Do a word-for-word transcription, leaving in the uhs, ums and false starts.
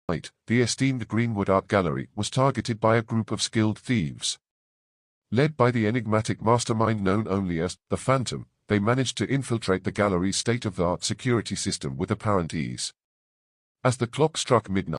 the esteemed Greenwood Art Gallery was targeted by a group of skilled thieves. Led by the enigmatic mastermind known only as the Phantom, they managed to infiltrate the gallery's state-of-the-art security system with apparent ease. As the clock struck midnight,